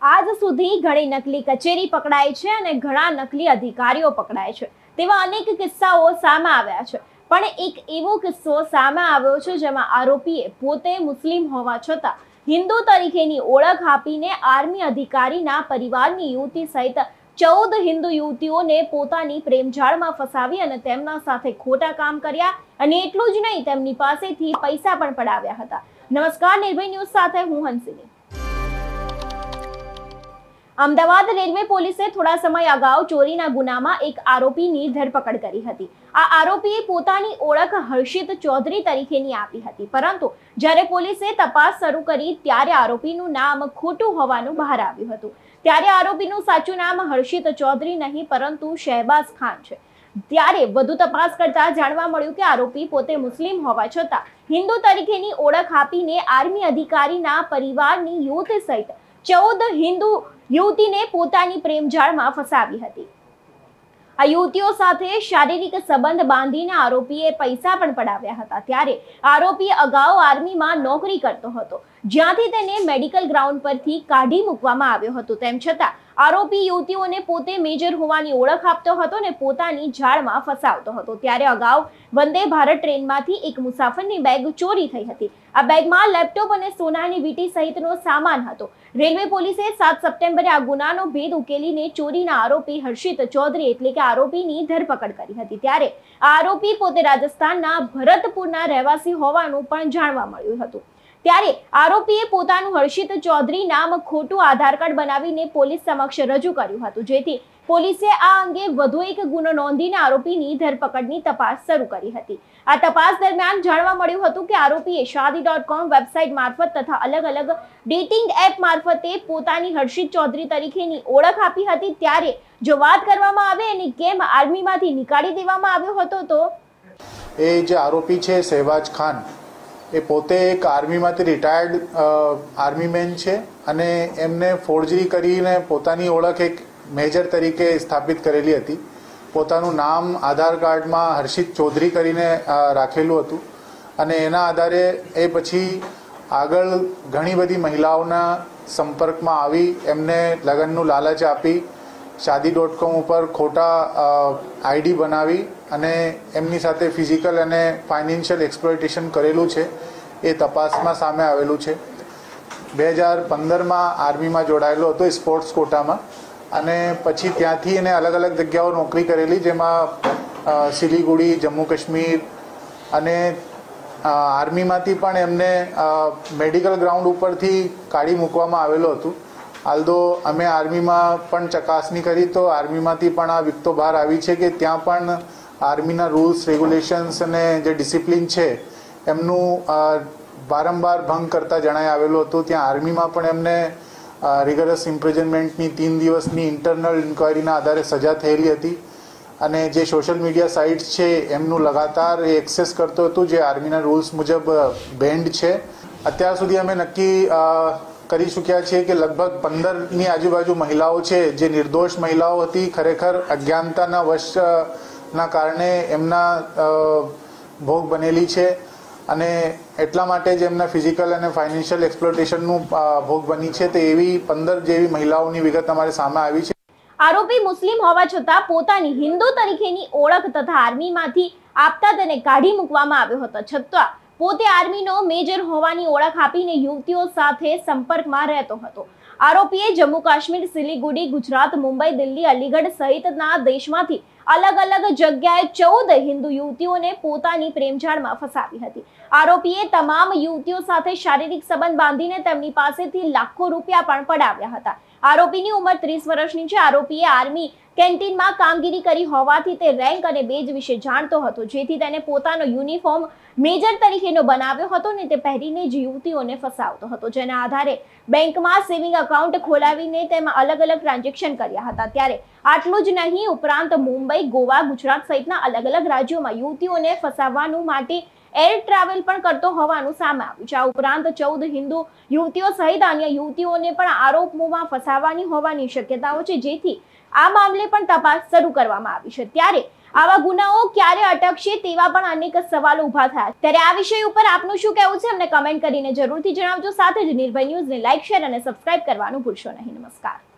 આજ સુધી ઘણી નકલી કચેરી પકડાય છે અને ઘણા નકલી અધિકારીઓ પકડાય છે। તેવા અનેક કિસ્સાઓ સામે આવ્યા છે, પણ એક એવો કિસ્સો સામે આવ્યો છે જેમાં આરોપીએ પોતે મુસ્લિમ હોવા છતાં હિન્દુ તરીકેની ઓળખ આપીને આર્મી અધિકારીના પરિવારની યુવતી સહિત 14 હિન્દુ યુવતીઓને પોતાની પ્રેમજાળમાં ફસાવી અને તેમના સાથે ખોટા કામ કર્યા અને એટલું જ નહીં, તેમની પાસેથી પૈસા પણ પડાવ્યા હતા। નમસ્કાર, નિર્ભય ન્યૂઝ સાથે હું હંસિની। અમદાવાદ રેલવે પોલીસે થોડા સમય અગાઉ ચોરીના ગુનામાં એક આરોપીની ધરપકડ કરી હતી। આ આરોપીએ પોતાની ઓળખ હર્ષિત ચૌધરી તરીકેની આપી હતી, પરંતુ જ્યારે પોલીસે તપાસ શરૂ કરી ત્યારે આરોપીનું નામ ખોટું હોવાનું બહાર આવ્યું હતું। ત્યારે આરોપીનું સાચું નામ હર્ષિત ચૌધરી નહીં પરંતુ શહેબાઝ ખાન છે। ત્યારે વધુ તપાસ કરતા જાણવા મળ્યું કે આરોપી પોતે મુસ્લિમ હોવા છતાં હિન્દુ તરીકેની ઓળખ આપીને આર્મી અધિકારીના પરિવારની યુવતી સહિત 14 હિન્દુ યુવતીને પોતાની પ્રેમજાળમાં ફસાવી હતી। આ યુવતીઓ સાથે શારીરિક સંબંધ બાંધીને આરોપીએ પૈસા પણ પડાવ્યા હતા। ત્યારે આરોપી અગાઉ આર્મીમાં નોકરી કરતો હતો, જ્યાંથી તેને મેડિકલ ગ્રાઉન્ડ પરથી કાઢી મૂકવામાં આવ્યો હતો। તેમ છતાં આરોપી યુવતીઓને પોતે મેજર હોવાની ઓળખ આપતો હતો અને પોતાની જાળમાં ફસાવતો હતો। ત્યારે અગાઉ વંદે ભારત ટ્રેનમાંથી એક મુસાફરની બેગ ચોરી થઈ હતી। આ બેગમાં લેપટોપ અને સોનાની વીંટી સહિતનો સામાન હતો। રેલવે પોલીસે 7 સપ્ટેમ્બરે આ ગુનાનો ભેદ ઉકેલીને ચોરીના આરોપી હર્ષિત ચૌધરી એટલે કે આરોપીની ધરપકડ કરી હતી। ત્યારે આ આરોપી પોતે રાજસ્થાનના ભરતપુરના રહેવાસી હોવાનું પણ જાણવા મળ્યું હતું। ત્યારે આરોપીએ પોતાનું હર્ષિત ચૌધરી નામ ખોટું આધાર કાર્ડ બનાવીને પોલીસ સમક્ષ રજૂ કર્યું હતું, જેથી પોલીસે આ અંગે વધુ એક ગુનો નોંધીને આરોપીની ધરપકડની તપાસ શરૂ કરી હતી। આ તપાસ દરમિયાન જાણવા મળ્યું હતું કે આરોપીએ shaadi.com વેબસાઇટ મારફત તથા અલગ અલગ ડેટિંગ એપ મારફતે પોતાની હર્ષિત ચૌધરી તરીકેની ઓળખ આપી હતી। ત્યારે જો વાત કરવામાં આવે અને કેમ આર્મીમાંથી નીકાળી દેવામાં આવ્યો હતો તો એ જે આરોપી છે શહેબાઝ ખાન, એ પોતે એક આર્મીમાંથી રિટાયર્ડ આર્મીમેન છે અને એમને ફોર્જરી કરીને પોતાની ઓળખ એક મેજર તરીકે સ્થાપિત કરેલી હતી। પોતાનું નામ આધાર કાર્ડમાં હર્ષિત ચૌધરી કરીને રાખેલું હતું અને એના આધારે એ પછી આગળ ઘણી બધી મહિલાઓના સંપર્કમાં આવી એમને લગ્નનું લાલચ આપી shaadi.com ઉપર ખોટા આઈડી બનાવી અને એમની સાથે ફિઝિકલ અને ફાઇનાન્શિયલ એક્સપ્લોઇટેશન કરેલું છે। એ તપાસમાં સામે આવેલું છે। 2015માં આર્મીમાં જોડાયેલો હતો સ્પોર્ટ્સ કોટામાં અને પછી ત્યાંથી એને અલગ અલગ જગ્યાઓ નોકરી કરેલી, જેમાં સિલીગુડી, જમ્મુ કાશ્મીર અને આર્મીમાંથી પણ એમને મેડિકલ ગ્રાઉન્ડ ઉપરથી કાઢી મૂકવામાં આવેલું હતું। આલ્ધો અમે આર્મીમાં પણ ચકાસણી કરી તો આર્મીમાંથી પણ આ વિગતો બહાર આવી છે કે ત્યાં પણ આર્મીના રૂલ્સ રેગ્યુલેશન્સ અને જે ડિસિપ્લિન છે એમનું વારંવાર ભંગ કરતા જણાઈ આવેલું હતું। ત્યાં આર્મીમાં પણ એમને રિગરસ ઇમ્પ્રિઝનમેન્ટની 3 દિવસની ઇન્ટરનલ ઇન્ક્વાયરીના આધારે સજા થયેલી હતી અને જે સોશિયલ મીડિયા સાઇટ્સ છે એમનું લગાતાર એ એક્સેસ કરતો હતું, જે આર્મીના રૂલ્સ મુજબ બેન્ડ છે। અત્યાર સુધી અમે નક્કી કરી ચૂક્યા છીએ કે લગભગ 15ની આજુબાજુ મહિલાઓ છે જે નિર્દોષ મહિલાઓ હતી, ખરેખર અજ્ઞાનતાના વશના કારણે એમના ભોગ બનેલી છે અને એટલા માટે જ એમના ફિઝિકલ અને ફાઇનાન્શિયલ એક્સપ્લોટેશનનું ભોગ બની છે। તો એવી 15 જેવી મહિલાઓની વિગત અમારી સામે આવી છે। આરોપી મુસ્લિમ હોવા છતાં પોતાની હિન્દુ તરીકેની ઓળખ તથા આર્મીમાંથી આપતા તેને કાઢી મૂકવામાં આવ્યો હતો, છતાં પોતે આર્મીનો મેજર હોવાની ઓળખ આપીને યુવતીઓ સાથે સંપર્કમાં રહેતો હતો। આરોપીએ જમ્મુ કાશ્મીર, સિલીગુડી, ગુજરાત, મુંબઈ, દિલ્હી, અલીગઢ સહિતના દેશમાંથી અલગ અલગ જગ્યાએ 14 હિન્દુ યુવતીઓને પોતાની પ્રેમજાળમાં ફસાવી હતી। આરોપીએ તમામ યુવતીઓ સાથે શારીરિક સંબંધ બાંધીને તેમની પાસેથી લાખો રૂપિયા પણ પડાવ્યા હતા। આરોપીની ઉંમર 30 વર્ષની છે। આરોપીએ આર્મી કેન્ટીનમાં કામગીરી કરી હોવાથી તે રેન્ક અને બેજ વિશે જાણતો હતો, જેથી તેને પોતાનો યુનિફોર્મ મેજર તરીકેનો બનાવ્યો હતો અને તે પહેરીને જ યુવતીઓને ફસાવતો હતો, જેના આધારે બેંકમાં સેવિંગ એકાઉન્ટ ખોલાવીને તેમાં અલગ અલગ ટ્રાન્ઝેક્શન કર્યા હતા। ત્યારે આટલું જ નહીં, ઉપરાંત મુંબઈ, ગોવા, ગુજરાત સહિતના અલગ અલગ રાજ્યોમાં યુવતીઓને ફસાવવાનું માટે એર ટ્રાવેલ પણ કરતો હોવાનું સામે આવ્યું છે. આ ઉપરાંત 14 હિન્દુ યુવતીઓ સહિત અન્ય યુવતીઓને પણ આરોપોમાં ફસાવવાની હોવાની શક્યતાઓ છે, જેથી આ મામલે પણ તપાસ શરૂ કરવામાં આવી છે. ત્યારે આવા ગુનાઓ ક્યારે અટકશે તેવા પણ અનેક સવાલો ઉભા થયા. ત્યારે આ વિષય ઉપર આપનું શું કહેવું છે અમને કમેન્ટ કરીને જરૂરથી જણાવજો. સાથે જ નિર્ભય ન્યૂઝને લાઇક, શેર અને સબસ્ક્રાઇબ કરવાનું ભૂલશો નહીં. નમસ્કાર.